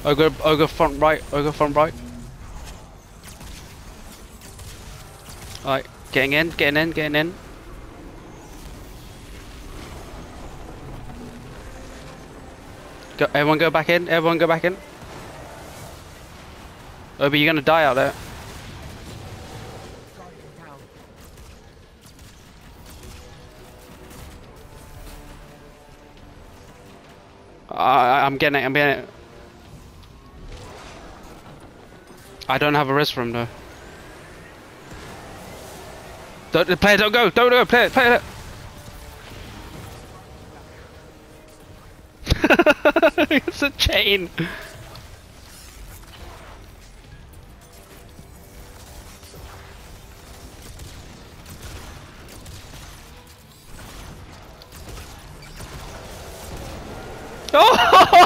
Ogre front right, Ogre front right. Alright, getting in. Go, everyone go back in, Oh, but you're gonna die out there. I'm getting it. I don't have a res for him though. Don't go, play it. It's a chain. Oh!